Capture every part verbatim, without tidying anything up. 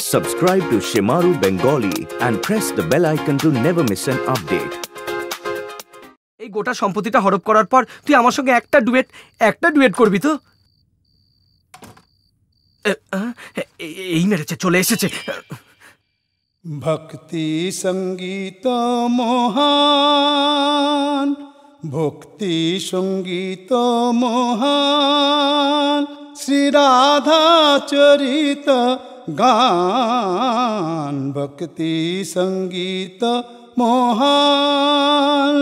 Subscribe to Shemaroo Bengali and press the bell icon to never miss an update. এই গোটা সম্পত্তিটা হরপ করার পর তুই আমার সঙ্গে একটা ডুয়েট একটা ডুয়েট করবি তো? এই মেরেছে, চলে এসেছে। ভক্তি সঙ্গীত মহান, ভক্তি সঙ্গীত মহান, শ্রী রাধা চরিত গান। ভক্তি সঙ্গীত মহান,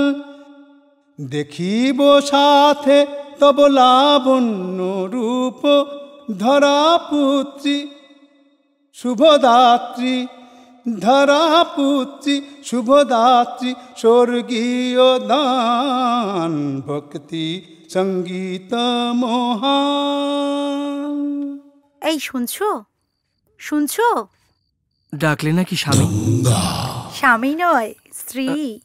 দেখিব সাথে তব লাবণ্য রূপ, ধরাপুত্রী শুভদাত্রী, ধরাপুত্রী শুভদাত্রী, স্বর্গীয় দান। ভক্তি সঙ্গীত মহান। এই শুনছো শুনছো? ডাকলে নাকি স্বামী? স্বামী নয়, স্ত্রী।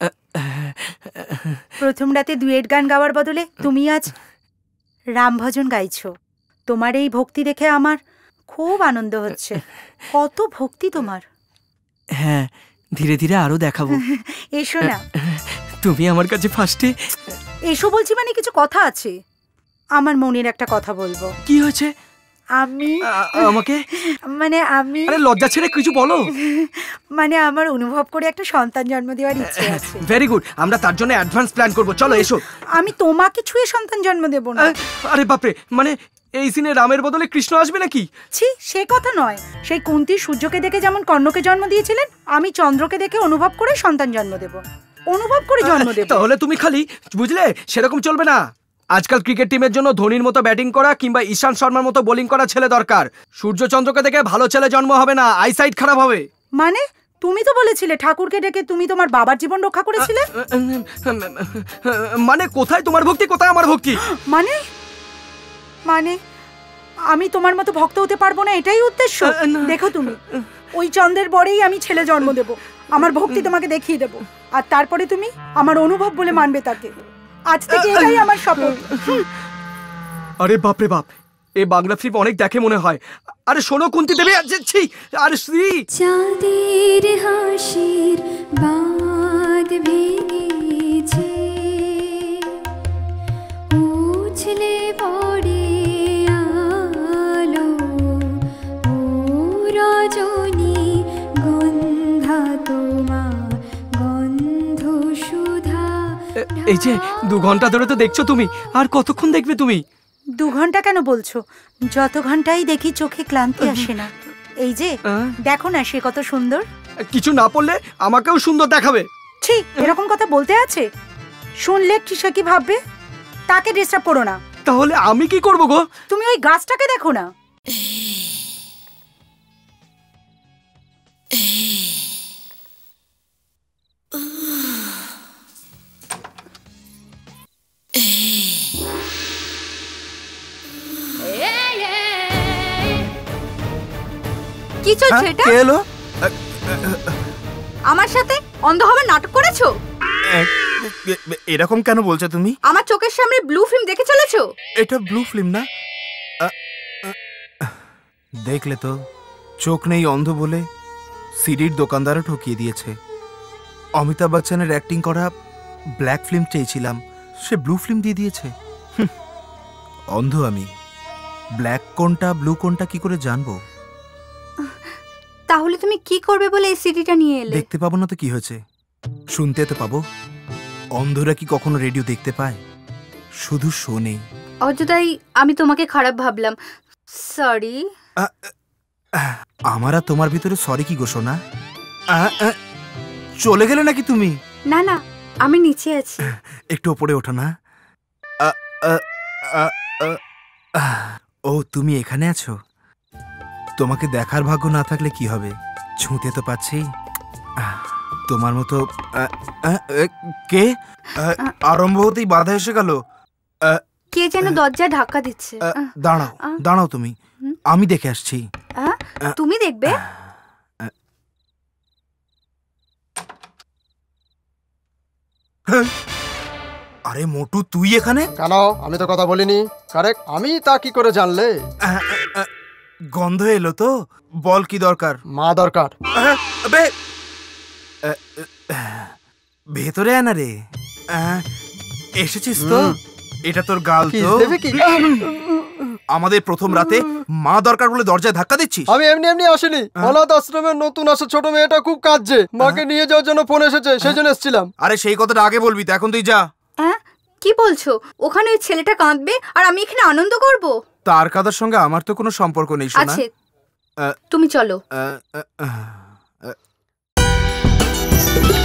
প্রথম রাতে ডুয়েট গান গাওয়ার বদলে তুমি আজ রাম ভজন গাইছো। তোমার এই ভক্তি দেখে আমার খুব আনন্দ হচ্ছে। কত ভক্তি তোমার! হ্যাঁ, ধীরে ধীরে আরো দেখাবো। এসো না। তুমি আমার কাছে ফার্স্টে এসো বলছি মানে কিছু কথা আছে। আমার মনের একটা কথা বলবো। কি হয়েছে? আমি আমাকে মানে আমি আরে লজ্জা ছেড়ে কিছু বলো। মানে আমার অনুভব করে একটা সন্তান জন্ম দেওয়ার ইচ্ছে আছে। ভেরি গুড, আমরা তার জন্য অ্যাডভান্স প্ল্যান করব। চলো এসো। আমি তোমাকে ছুঁয়ে সন্তান জন্ম দেব না। আরে বাপরে, মানে এই সিনে রামের বদলে কৃষ্ণ আসবে নাকি? ছি, সে কথা নয়। সেই কুন্তী সূর্যকে দেখে যেমন কর্ণকে জন্ম দিয়েছিলেন, আমি চন্দ্রকে দেখে অনুভব করে সন্তান জন্ম দেব। অনুভব করে জন্ম দেব। তাহলে তুমি খালি, বুঝলে, সেরকম চলবে না। আজকাল ক্রিকেট টিমের জন্য ধোনির মতো ব্যাটিং করা কিংবা ঈশান শর্মার মতো বোলিং করা ছেলে দরকার। সূর্য চন্দ্রকে দেখে ভালো ছেলে জন্ম হবে না, আইসাইট খারাপ হবে। মানে তুমি তো বলেছিলে ঠাকুরকে ডেকে তুমি তোমার বাবার জীবন রক্ষা করেছিলে। মানে কোথায় তোমার ভক্তি, কোথায় আমার ভক্তি? মানে মানে আমি তোমার মতো ভক্ত হতে পারবো না, এটাই উদ্দেশ্য? দেখো, তুমি ওই চন্দ্রের পরেই আমি ছেলে জন্ম দেব। আমার ভক্তি তোমাকে দেখিয়ে দেব, আর তারপরে তুমি আমার অনুভব বলে মানবে তাকে। আজ থেকে এটাই আমার শপথ। আরে বাপরে বাপ, এই বাংলা ফিল্ম অনেক দেখে মনে হয়। আরে শোনো কুন্তি দেবী, আরে শ্রী চাঁদের হাসির বাঁধ ভেঙেছে, উছলে পড়ে আলো, ও রজনী গন্ধা তোমার গন্ধ সুধা। এই যে দু ঘন্টা ধরে তো দেখছো তুমি, আর কতক্ষণ দেখবে তুমি? দু ঘন্টা কেন বলছো? যত ঘন্টাই দেখি চোখে ক্লান্তি আসে না। এই যে দেখো না, সে কত সুন্দর। কিছু না পড়লে আমাকেও সুন্দর দেখাবে। ছি, এরকম কথা বলতে আছে? শুনলে সে কি ভাববে? তাকে ডিস্টার্ব করো না। তাহলে আমি কি করবো গো? তুমি ওই গাছটাকে দেখো না। কি চলছে এটা? কে এলো? আমার সাথে অন্ধ হবার নাটক করেছো? এরকম কেন বলছো তুমি? আমার চোখের সামনে ব্লু ফিল্ম দেখে চলেছো? এটা ব্লু ফিল্ম না। দেখলে তো, চোখ নেই অন্ধ বলে সিডির দোকানদারও ঠকিয়ে দিয়েছে। অমিতাভ বচ্চনের অ্যাক্টিং করা ব্ল্যাক ফিল্ম চেয়েছিলাম, সে ব্লু ফিল্ম দিয়ে দিয়েছে। অন্ধ আমি, ব্ল্যাক কোনটা ব্লু কোনটা কি করে জানবো? তাহলে তুমি কি করবে বলে এই সিডিটা নিয়ে এলে? দেখতে পাবো না তো কি হয়েছে, শুনতে তো পাবো। অন্ধরা কি কখনো রেডিও দেখতে পায়? শুধু শোনে। অযথাই আমি তোমাকে খারাপ ভাবলাম, সরি। আমার আর তোমার ভিতরে সরি কি গো সোনা? চলে গেলে নাকি তুমি? না না, আমি নিচে আছি। একটু ওপরে ওঠো না। ও, তুমি এখানে আছো? তোমাকে দেখার ভাগ্য না থাকলে কি হবে, ছুঁতে তো পাচ্ছি। তোমার মতো কে? আরম্ভ হতেই বাধা এসে গেল। কে যেন দরজা ধাক্কা দিচ্ছে। দাঁড়াও দাঁড়াও, তুমি, আমি দেখে আসছি। তুমি দেখবে? আরে মোটু, তুই এখানে কেন? আমি তো কথা বলিনি। কারেক্ট, আমি তা কি করে জানলে? গন্ধ এলো তো, বল কি দরকার? মা দরকার। আহ, আবে, আহ, আহ, ভেতরে আনা রে। আহ, এসেছিস তো? এটা তোর গাল তো? দেবে কি? আমাদের প্রথম রাতে মা দরকার বলে দরজায় ধাক্কা দিচ্ছিস? আমি এমনি এমনি আসিনি, অনাথ আশ্রমের নতুন আসা ছোট মেয়েটা খুব কাঁদছে, মাকে নিয়ে যাওয়ার জন্য ফোন এসেছে, সেই জন্য এসেছিলাম। আরে সেই কথাটা আগে বলবি তো, এখন তুই যা। হ্যাঁ কি বলছো? ওখানে ওই ছেলেটা কাঁদবে আর আমি এখানে আনন্দ করব? তার কাদার সঙ্গে আমার তো কোনো সম্পর্ক নেই শোনা। আছে, তুমি চলো। আহ, আহ, আহ, আহ।